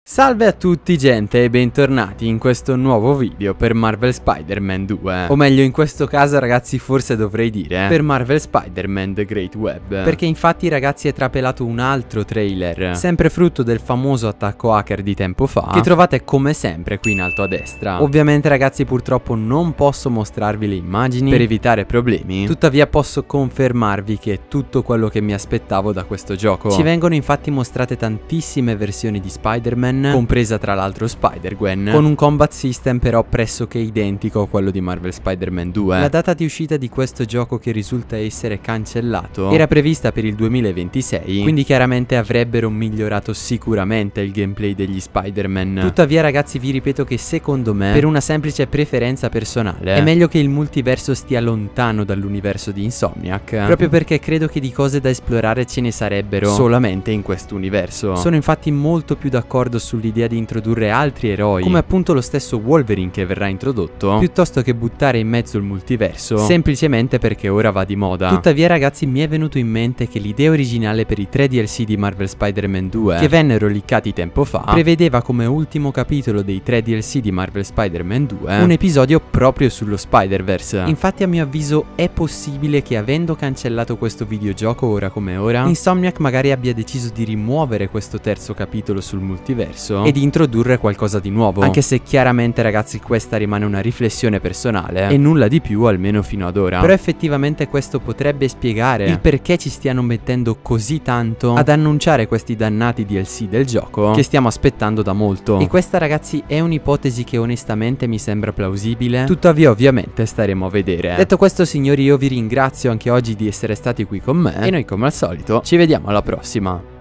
Salve a tutti gente e bentornati in questo nuovo video per Marvel Spider-Man 2. O meglio, in questo caso ragazzi forse dovrei dire per Marvel Spider-Man The Great Web. Perché infatti ragazzi è trapelato un altro trailer, sempre frutto del famoso attacco hacker di tempo fa, che trovate come sempre qui in alto a destra. Ovviamente ragazzi purtroppo non posso mostrarvi le immagini per evitare problemi, tuttavia posso confermarvi che è tutto quello che mi aspettavo da questo gioco. Ci vengono infatti mostrate tantissime versioni di Spider-Man, compresa tra l'altro Spider-Gwen, con un combat system però pressoché identico a quello di Marvel Spider-Man 2. La data di uscita di questo gioco, che risulta essere cancellato, era prevista per il 2026, quindi chiaramente avrebbero migliorato sicuramente il gameplay degli Spider-Man. Tuttavia ragazzi vi ripeto che secondo me, per una semplice preferenza personale, è meglio che il multiverso stia lontano dall'universo di Insomniac, proprio perché credo che di cose da esplorare ce ne sarebbero solamente in questo universo. Sono infatti molto più d'accordo sull'idea di introdurre altri eroi, come appunto lo stesso Wolverine che verrà introdotto, piuttosto che buttare in mezzo il multiverso semplicemente perché ora va di moda. Tuttavia ragazzi mi è venuto in mente che l'idea originale per i 3 DLC di Marvel Spider-Man 2 che vennero leakati tempo fa prevedeva come ultimo capitolo dei 3 DLC di Marvel Spider-Man 2 un episodio proprio sullo Spider-Verse. Infatti a mio avviso è possibile che, avendo cancellato questo videogioco ora come ora, Insomniac magari abbia deciso di rimuovere questo terzo capitolo sul multiverso e di introdurre qualcosa di nuovo, anche se chiaramente ragazzi questa rimane una riflessione personale e nulla di più, almeno fino ad ora. Però effettivamente questo potrebbe spiegare il perché ci stiano mettendo così tanto ad annunciare questi dannati DLC del gioco che stiamo aspettando da molto. E questa ragazzi è un'ipotesi che onestamente mi sembra plausibile, tuttavia ovviamente staremo a vedere. Detto questo signori, io vi ringrazio anche oggi di essere stati qui con me e noi come al solito ci vediamo alla prossima.